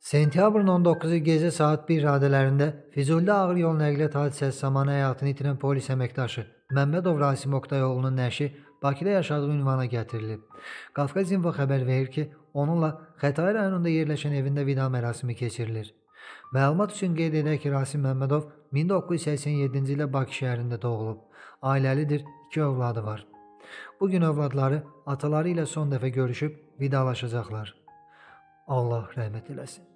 Sentyabrın 19-u gecə saat 1 radələrində Füzulidə ağır yol nəqliyyat hadisəsi zamanı həyatını itirən polis əməkdaşı Məmmədov Rasim Oqtayoğlunun nəşi Bakıda yaşadığı ünvana gətirilib. Qafqaz İnfo xəbər verir ki, onunla Xətai rayonunda yerləşən evində vida mərasimi keçirilir. Məlumat üçün qeyd edək ki, Rasim Məmmədov 1987-ci ildə Bakı şəhərində doğulub. Ailəlidir, 2 övladı var. Bugün övladları ataları ilə son dəfə görüşüb vidalaşacaqlar. Allah rəhmət eləsin.